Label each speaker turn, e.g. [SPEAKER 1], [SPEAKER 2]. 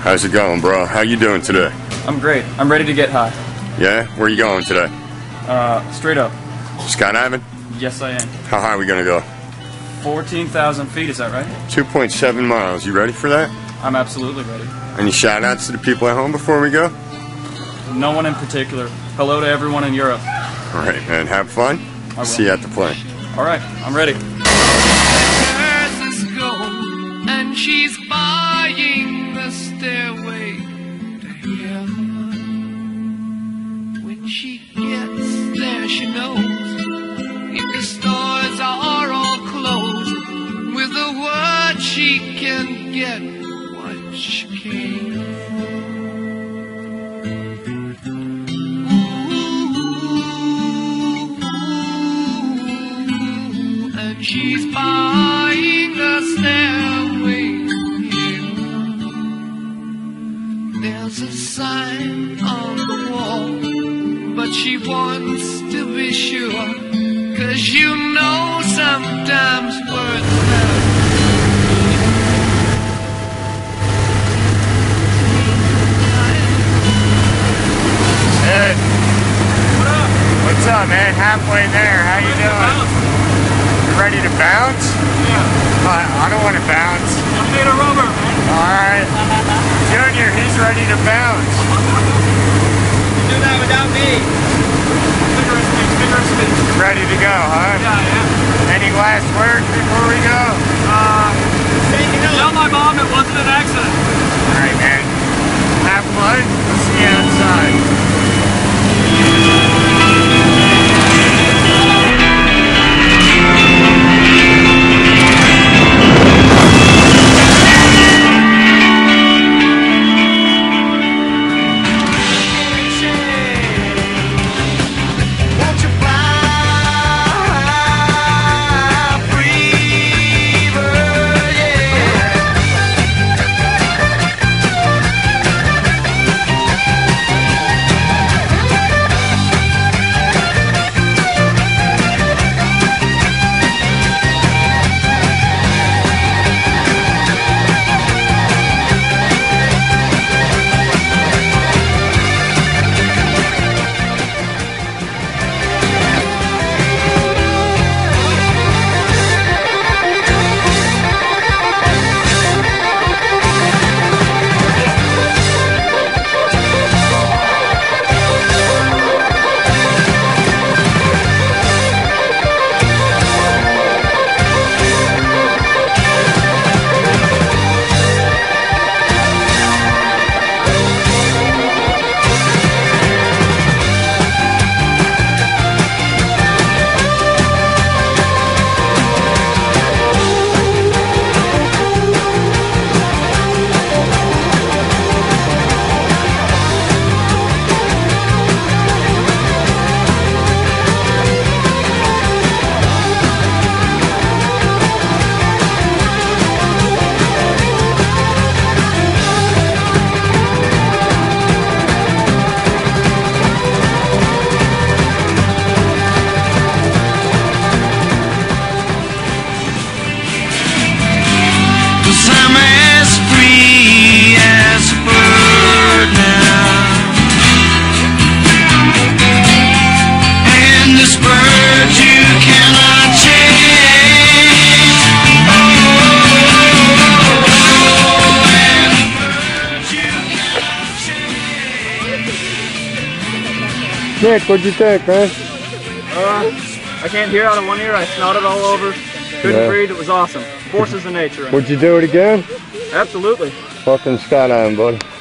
[SPEAKER 1] How's it going, bro? How you doing today?
[SPEAKER 2] I'm great. I'm ready to get high.
[SPEAKER 1] Yeah? Where you going today?
[SPEAKER 2] Straight up.
[SPEAKER 1] Skydiving?
[SPEAKER 2] Yes, I am.
[SPEAKER 1] How high are we gonna go?
[SPEAKER 2] 14,000 feet, is that right?
[SPEAKER 1] 2.7 miles. You ready for that?
[SPEAKER 2] I'm absolutely ready.
[SPEAKER 1] Any shout outs to the people at home before we go?
[SPEAKER 2] No one in particular. Hello to everyone in Europe.
[SPEAKER 1] Alright, man. Have fun.
[SPEAKER 2] I will.
[SPEAKER 1] See you at the plane.
[SPEAKER 2] Alright, I'm ready.
[SPEAKER 3] And she's buying the stairway to heaven. When she gets there, she knows if the stores are all closed, with a word she can get what she came for. Ooh, and she's buying the stairway to heaven. There's a sign on the wall, but she wants to be sure, 'cause you know sometimes words have
[SPEAKER 1] Hey. What up? What's up, man? Halfway there. How you doing? You ready to bounce?
[SPEAKER 2] Yeah.
[SPEAKER 1] I don't want to bounce.
[SPEAKER 2] I'm made of rubber, man.
[SPEAKER 1] Alright. Junior, he's ready to bounce.
[SPEAKER 2] Do that without me. Vigorously.
[SPEAKER 1] Ready to go, huh?
[SPEAKER 2] Yeah.
[SPEAKER 1] Any last words before we go?
[SPEAKER 2] Tell my mom it wasn't an accident.
[SPEAKER 1] Alright, man. Have fun. We'll see you outside. Nick, what'd you think, man?
[SPEAKER 2] I can't hear out of one ear. I snotted all over. Couldn't breathe. It was awesome. Forces of nature.
[SPEAKER 1] Would you do it again?
[SPEAKER 2] Absolutely.
[SPEAKER 1] Fucking skydiving, buddy.